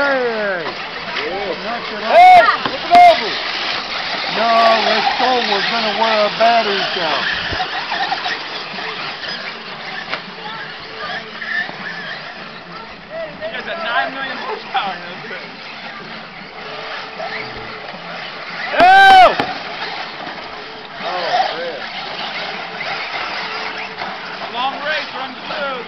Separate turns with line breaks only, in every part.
Hey!
Hey! Look it over!
No, this cold was going to wear our batteries down.
You guys got 9 million horsepower in this thing. Help! Oh, man. Long race, run smooth.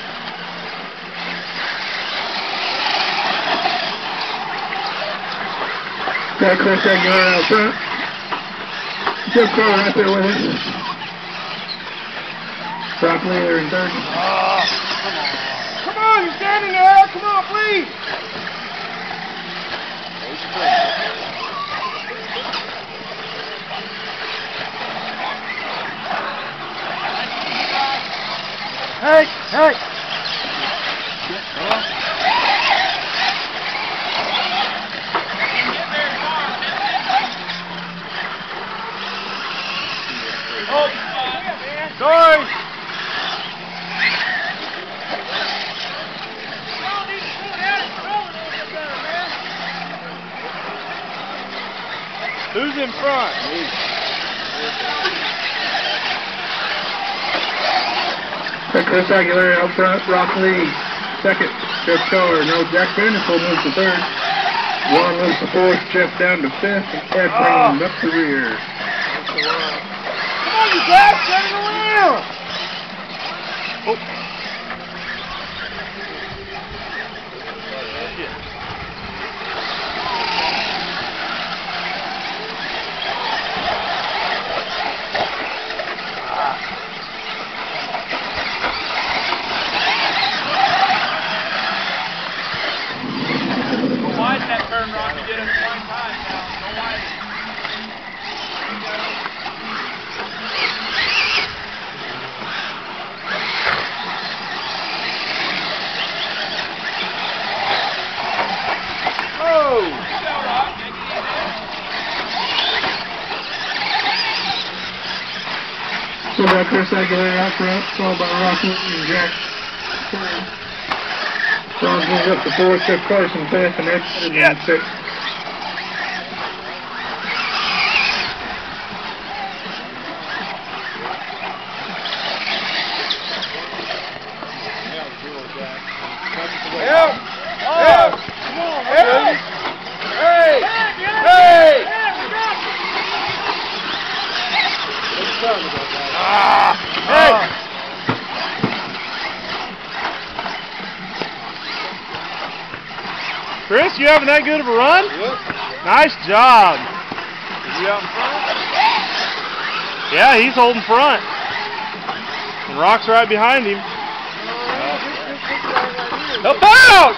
Got Chris Aguilera out front. Joe Crow right there with him. Brock Leader in third.
Oh, come on, you're standing there. Come on, please.
Hey! Hey!
Sorry. Who's in front?
Got Chris Aguilera out front. Rock Lee second. Jeff Keller. No, Jack Vanderpool moves to third. Ron moves to fourth. Jeff down to fifth. And Ed bringing him up the rear.
Come on, you guys, turn around. Oh. Go wide that turn, Ron. You did it 20 times now. Go wide.
So got Chris Aguilera out front, followed by Rocky and Jack. Ron moves up to fourth, Jeff Carson fifth, and Ed in sixth.
Help! Help! Come on, help! Hey! Hey! Hey! Chris, you having that good of a run?
Yep.
Nice job. Is he out in front? Yeah, he's holding front. And Rock's right behind him. Help out!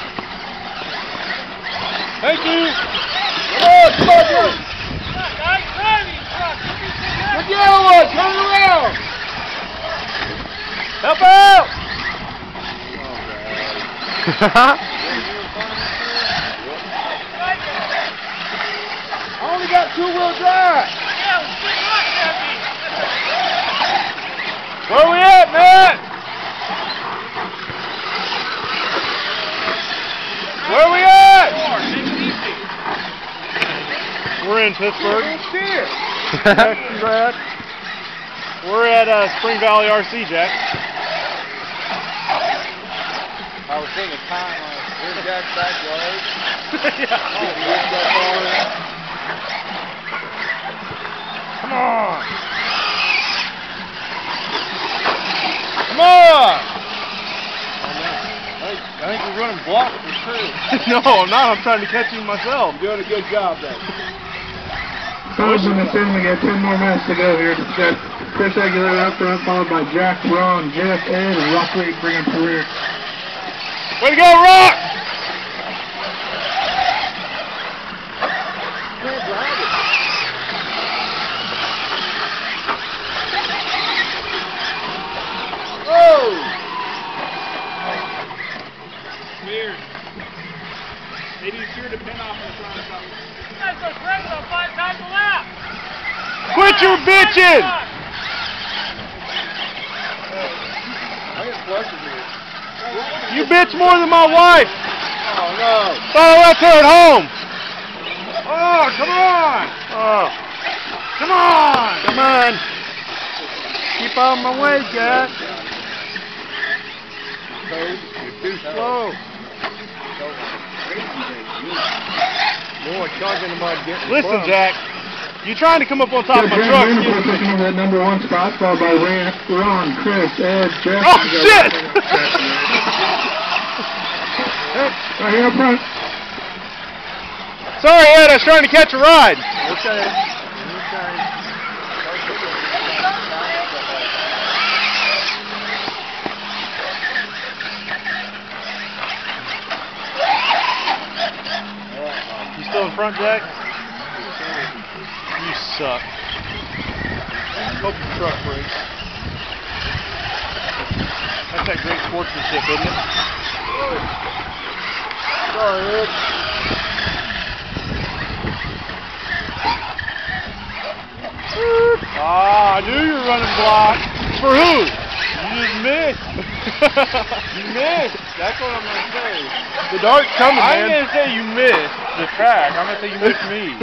Thank you. Come on, come on. Look the other one, turn around. Help out! I only got two-wheel drive. Where we at, Matt? Where we at? We're in Pittsburgh.
Congrats.
We're at Spring Valley RC, Jack.
I was thinking time on Jack's backyard.
Come on. Come on.
I think we're running blocks for sure.
No, I'm not. I'm trying to catch him myself.
You're doing a good job there.
Fellas in the 10, we got 10 more minutes to go here. We've got Chris Aguilera up front, followed by Jack, Ron, Jeff, Ed, and Rock Lee bringing to rear.
Way to go, Rock! Oh! Weird. Maybe you sure to pin off in front of something. That's so crazy on 5 times a lap! Quit your bitching!
I get flushed here.
You bitch more than my wife!
Oh, no. Thought I left her at home.
Oh, come on!
Oh,
Come on!
come on. Keep out of my way, Jack.
You're too slow.
More chugging about getting
Listen, Jack. You trying to come up on top of my truck?
Taking over that number 1 spot, followed by Ron, Chris, Ed, Jeff.
Oh, shit!
Right here up front.
Sorry, Ed. I was trying to catch a ride.
Okay.
You still in front, Jack? You suck. Hope your truck breaks. That's that great sportsmanship, isn't it?
Sorry, Ed.
Ah, I knew you were running block. For who? You just missed. You missed. That's what I'm going to say.
The dart's coming,
I
man.
ain't going to say you missed the track. I'm going to say you missed me.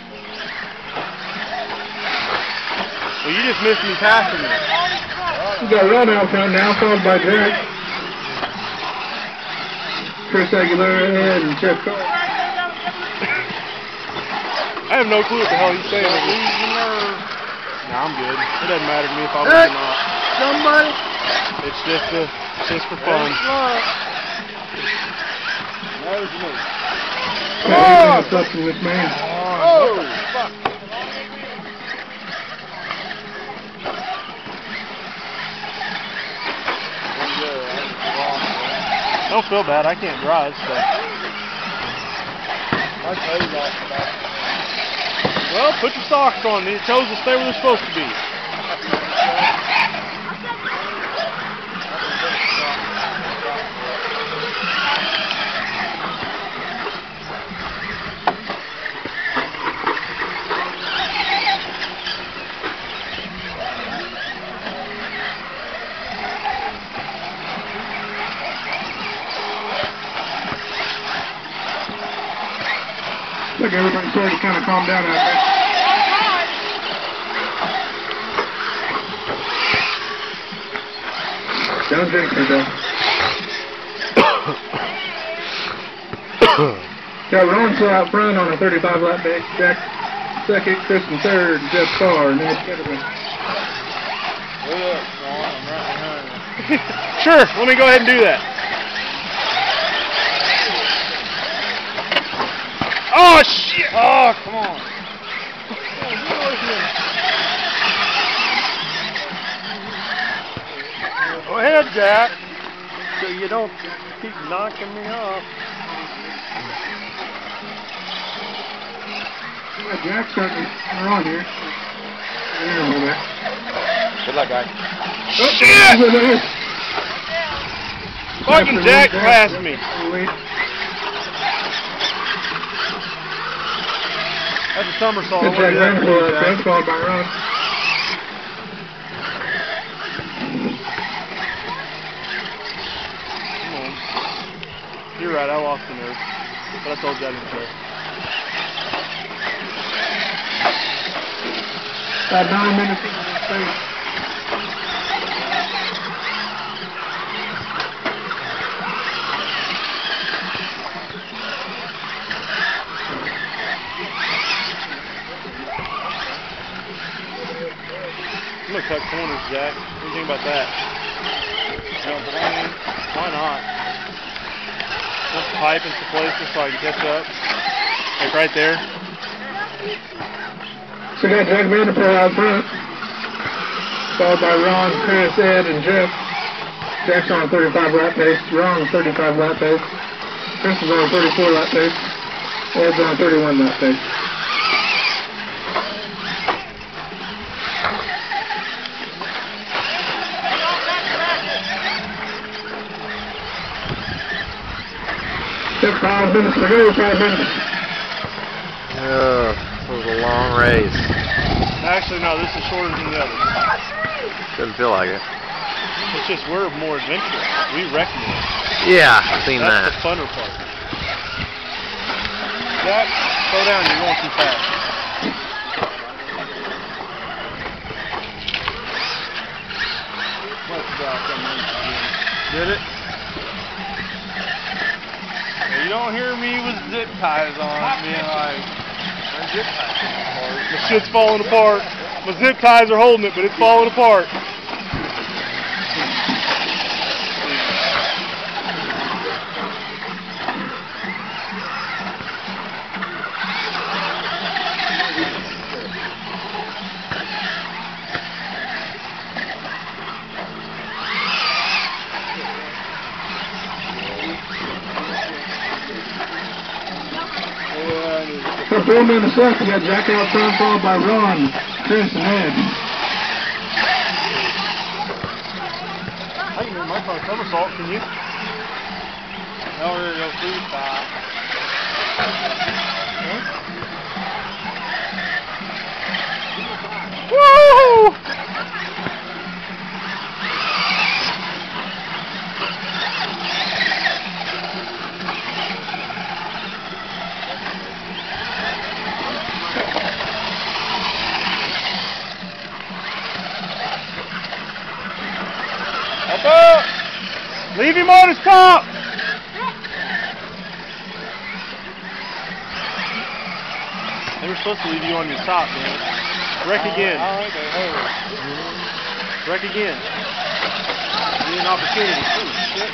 Well, you just missed me passing me.
We got Ron out front now, followed by Jack. Chris Aguilera, Ed, and Jeff Carr.
I have no clue what the hell he's saying. Nah, I'm good. It doesn't matter to me if I win or not.
Somebody.
It's just for fun.
Come on! Something with man.
Oh, fuck.
Don't feel bad. I can't drive, so.
I tell you that.
Well, put your socks on. Your toes will stay where they're supposed to be.
Look, everybody's starting to kind of calm down out there. Don't drink her, though. Got Ron still out front on a 35 lap base. Jack second, Chris in third, Jeff Carr, and Ed Ketterman.
Look, Ron, I'm right behind you.
Sure, let me go ahead and do that. Oh, shit!
Oh, come on.
Go ahead, Jack.
So you don't keep knocking me off.
Yeah, Jack's starting to come on here.
Good luck, guys.
Shit! Fucking Jack passed me. That's a somersault.
Good Jack ran for it. That's followed by Ron.
Come on. You're right, I lost the nerve. But I told you I didn't care.
About 9 minutes into this thing.
I'm gonna cut corners, Jack. What do you think about that? Jump on. Why not? Jump the pipe into places so I can catch up. Like right there.
So we got Jack Vanderpool out front, followed by Ron, Chris, Ed, and Jeff. Jack's on a 35 lap pace. Ron 35 lap pace. Chris is on a 34 lap pace. Ed's on a 31 lap pace. Took 5 minutes to go, 5 minutes.
It was a long race.
Actually, no, this is shorter than the other.
Doesn't feel like it.
It's just we're more adventurous. We wreck more.
Yeah, I've seen
That's
that.
the funner part. Jack, slow down, you're going too fast. Did it?
You don't hear me with zip ties on, being like, my zip ties are apart.
My shit's falling apart. My zip ties are holding it, but it's falling apart.
So 4 minutes left. We got Jack out front, followed by Ron, Chris, and Ed.
I can do my front somersault, can you?
No, we're going to go freestyle.
Woo! Up, up! Leave him on his top! They were supposed to leave you on your top, man. Wreck again. Wreck again. Give you an opportunity. Holy shit.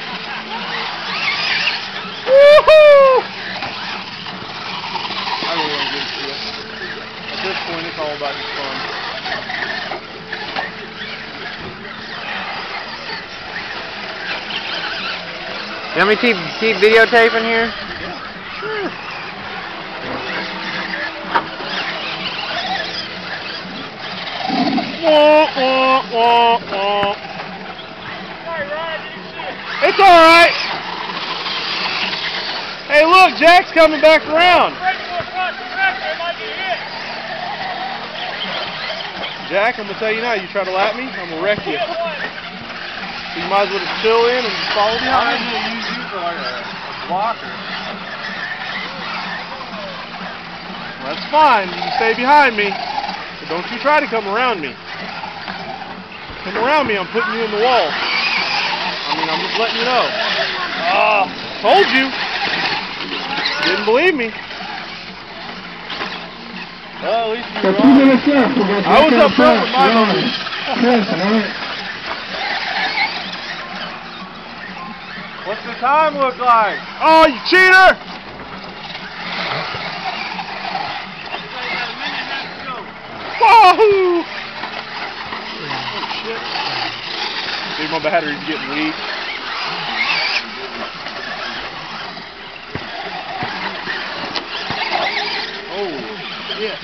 Woohoo! I really don't give a shit. At this point, it's all about your fun.
You want me to keep videotaping here?
Sure. Wah, wah, wah, wah. It's alright. Hey, look, Jack's coming back around. Jack, I'm going to tell you now, you try to lap me, I'm going to wreck you. So you might as well just chill in and just follow
I'm
behind.
going to use you for like a blocker.
Well, that's fine. You can stay behind me. But don't you try to come around me. Come around me, I'm putting you in the wall. I mean, I'm just letting you know. Told you. Didn't believe me.
Well, at least you
So
were
2
on.
minutes left. We got
I was
Jack
up
out
front with my
Ron,
numbers.
Chris, and Ed.
What's the time look like?
Oh, you cheater! Wahoo! Oh, shit. Dude, my battery's getting weak. Oh, shit.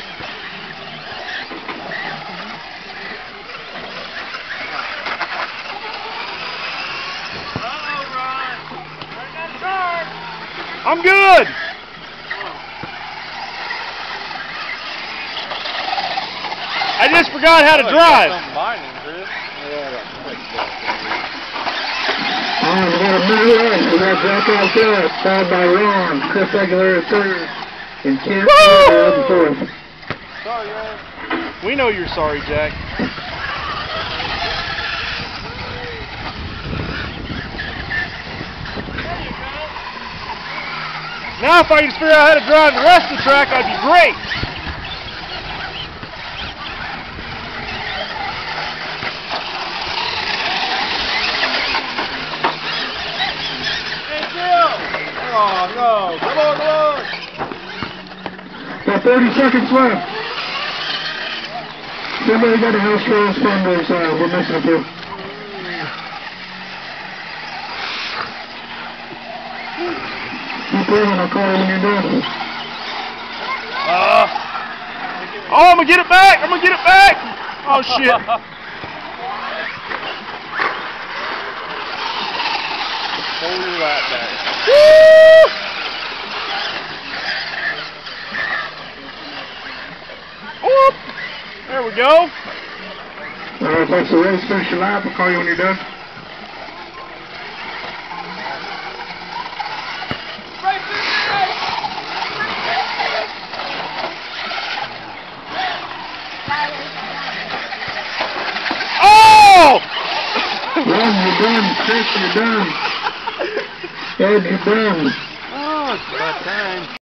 I'm good! I just forgot how to drive.
Alright, we got a minute left. We got Jack out front, followed by Ron, Chris Aguilera at third, and Kent at fourth.
Sorry, guys.
We know you're sorry, Jack. Now if I could just figure out how to drive the rest of the track, I'd be great.
Hey, Jill! Oh, no. Come on, come on.
Got 30 seconds left. Somebody got a house transponder, so we're missing a few. Keep running, I'll call you when you're done.
Oh, I'm going to get it back. I'm going to get it back. Oh, shit.
Hold your lap back.
Woo! Whoop. There we go.
Alright, thanks for the race. Finish your lap. I'll call you when you're done. you're done. Chris, you're done. Ed, you're done.
Oh, it's about time.